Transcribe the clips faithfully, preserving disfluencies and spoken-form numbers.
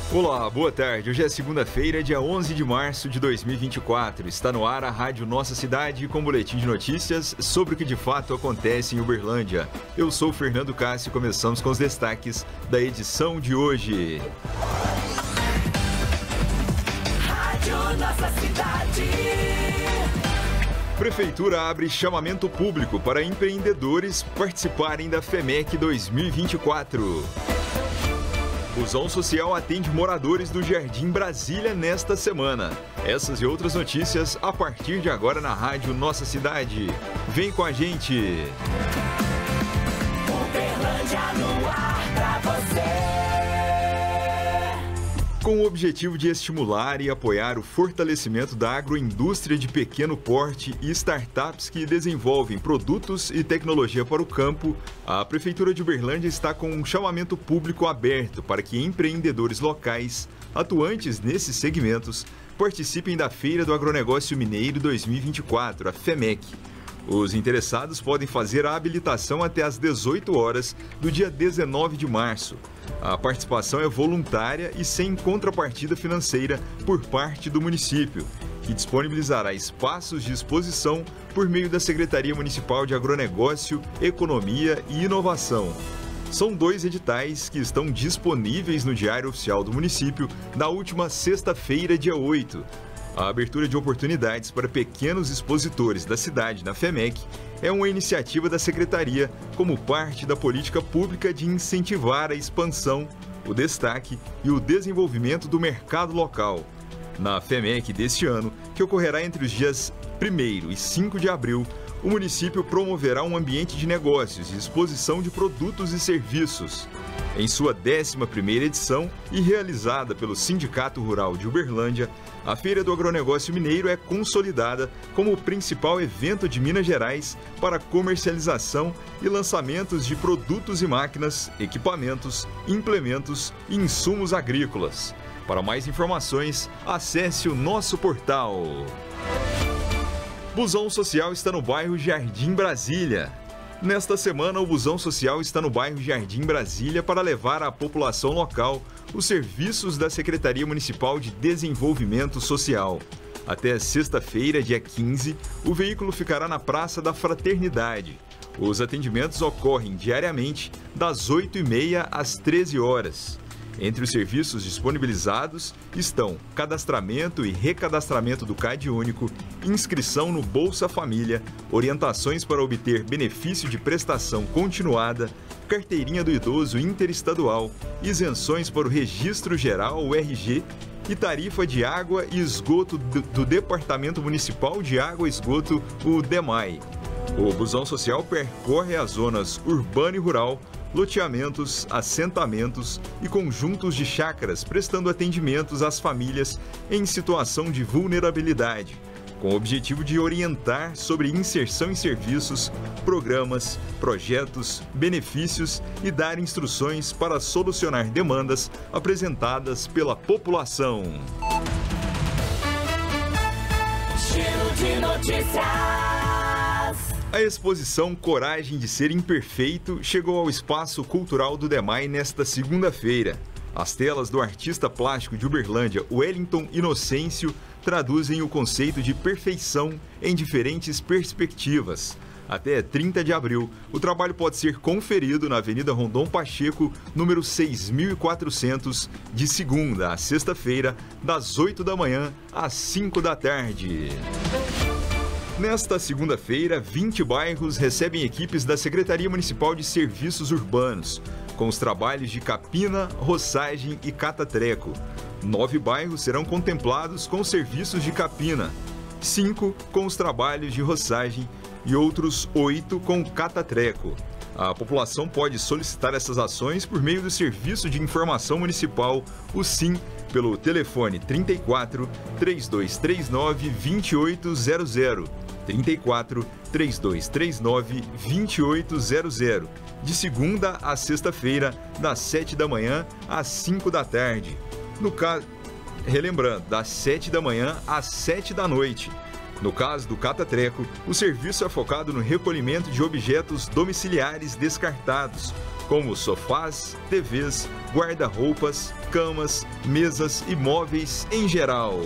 Olá, boa tarde. Hoje é segunda-feira, dia onze de março de dois mil e vinte e quatro. Está no ar a Rádio Nossa Cidade com boletim de notícias sobre o que de fato acontece em Uberlândia. Eu sou o Fernando Cássio e começamos com os destaques da edição de hoje. Rádio Nossa Cidade. Prefeitura abre chamamento público para empreendedores participarem da FEMEC dois mil e vinte e quatro. Busão Social atende moradores do Jardim Brasília nesta semana. Essas e outras notícias a partir de agora na Rádio Nossa Cidade. Vem com a gente! Uberlândia no ar pra você. Com o objetivo de estimular e apoiar o fortalecimento da agroindústria de pequeno porte e startups que desenvolvem produtos e tecnologia para o campo, a Prefeitura de Uberlândia está com um chamamento público aberto para que empreendedores locais atuantes nesses segmentos participem da Feira do Agronegócio Mineiro dois mil e vinte e quatro, a FEMEC. Os interessados podem fazer a habilitação até às dezoito horas do dia dezenove de março. A participação é voluntária e sem contrapartida financeira por parte do município, que disponibilizará espaços de exposição por meio da Secretaria Municipal de Agronegócio, Economia e Inovação. São dois editais que estão disponíveis no Diário Oficial do município na última sexta-feira, dia oito. A abertura de oportunidades para pequenos expositores da cidade na FEMEC é uma iniciativa da Secretaria como parte da política pública de incentivar a expansão, o destaque e o desenvolvimento do mercado local. Na FEMEC deste ano, que ocorrerá entre os dias primeiro e cinco de abril, o município promoverá um ambiente de negócios e exposição de produtos e serviços. Em sua décima primeira edição e realizada pelo Sindicato Rural de Uberlândia, a Feira do Agronegócio Mineiro é consolidada como o principal evento de Minas Gerais para comercialização e lançamentos de produtos e máquinas, equipamentos, implementos e insumos agrícolas. Para mais informações, acesse o nosso portal. Busão Social está no bairro Jardim Brasília. Nesta semana, o Busão Social está no bairro Jardim Brasília para levar à população local os serviços da Secretaria Municipal de Desenvolvimento Social. Até sexta-feira, dia quinze, o veículo ficará na Praça da Fraternidade. Os atendimentos ocorrem diariamente das oito e meia às treze horas. Entre os serviços disponibilizados estão cadastramento e recadastramento do C A D único, inscrição no Bolsa Família, orientações para obter benefício de prestação continuada, carteirinha do idoso interestadual, isenções para o Registro Geral, o R G, e tarifa de água e esgoto do, do Departamento Municipal de Água e Esgoto, o DEMAI. O Busão Social percorre as zonas urbana e rural, loteamentos, assentamentos e conjuntos de chácaras, prestando atendimentos às famílias em situação de vulnerabilidade, com o objetivo de orientar sobre inserção em serviços, programas, projetos, benefícios e dar instruções para solucionar demandas apresentadas pela população. Giro de notícias. A exposição Coragem de Ser Imperfeito chegou ao Espaço Cultural do DEMAI nesta segunda-feira. As telas do artista plástico de Uberlândia, Wellington Inocêncio, traduzem o conceito de perfeição em diferentes perspectivas. Até trinta de abril, o trabalho pode ser conferido na Avenida Rondon Pacheco, número seis mil e quatrocentos, de segunda a sexta-feira, das oito da manhã às cinco da tarde. Nesta segunda-feira, vinte bairros recebem equipes da Secretaria Municipal de Serviços Urbanos, com os trabalhos de capina, roçagem e catatreco. Nove bairros serão contemplados com serviços de capina, cinco com os trabalhos de roçagem e outros oito com catatreco. A população pode solicitar essas ações por meio do Serviço de Informação Municipal, o SIM, pelo telefone trinta e quatro, três dois três nove, vinte e oito zero zero, trinta e quatro, três dois três nove, vinte e oito zero zero, de segunda a sexta-feira, das sete da manhã às cinco da tarde. No caso, relembrando, das sete da manhã às sete da noite. No caso do Catatreco, o serviço é focado no recolhimento de objetos domiciliares descartados, como sofás, T Vs, guarda-roupas, camas, mesas e móveis em geral.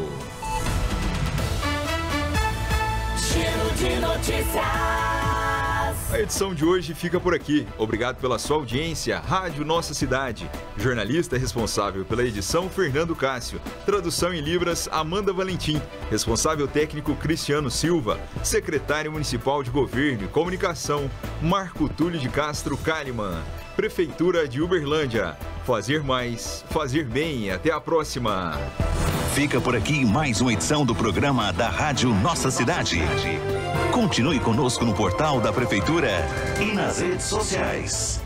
Giro de notícias. A edição de hoje fica por aqui. Obrigado pela sua audiência. Rádio Nossa Cidade. Jornalista responsável pela edição, Fernando Cássio. Tradução em Libras, Amanda Valentim. Responsável técnico, Cristiano Silva. Secretário Municipal de Governo e Comunicação, Marco Túlio de Castro Kalimann. Prefeitura de Uberlândia. Fazer mais, fazer bem. Até a próxima. Fica por aqui mais uma edição do programa da Rádio Nossa Cidade. Continue conosco no portal da Prefeitura e nas redes sociais.